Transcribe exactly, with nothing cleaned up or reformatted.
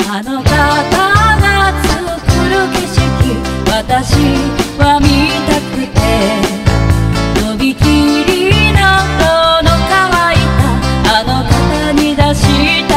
あの方が作る景色、私は見たくて、とびきりの喉の渇いたあの方に出した